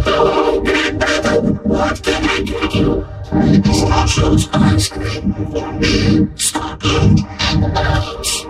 What can I get you? Pistachios, ice cream, for me, Scotland, and the nights.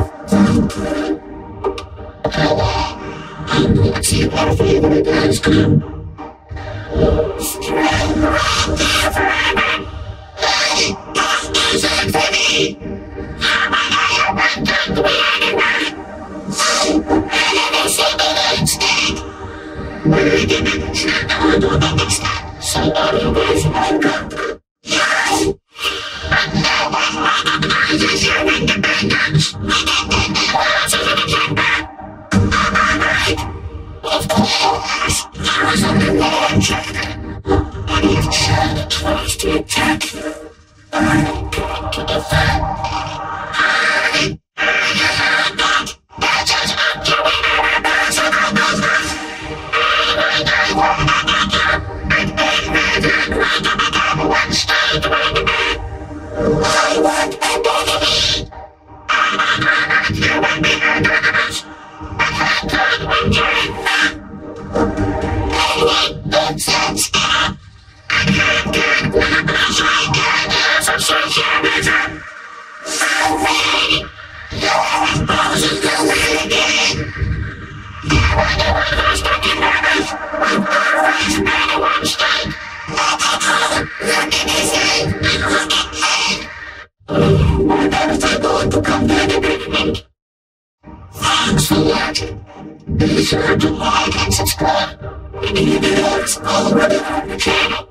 And let's see what favorite ice cream. Straight around there forever. Hey, that isn't for me. I'm an iron to be anyway. And I said that instead. We didn't check, I don't understand. So other ways I go. Yes! And no one recognizes your independence. Independent words of an agenda. Am I right? Of course, there is only one agenda. And if Chad tries to attack you, I'll come to defend. I am not. That is not doing our personal business. And I won't attack you. And maybe they're going to become one state enemy. I want enemy. I'm a granite human being antagonist. And that good will join me. I want nonsense. And you can win as I can as a socialism. Free. You're imposing the will again. You are the one who's taking orders. We've always been a one state. Look at anything and look at me. We're never going to come to an agreement. Thanks for watching. Be sure to like and subscribe. Any videos already on the channel.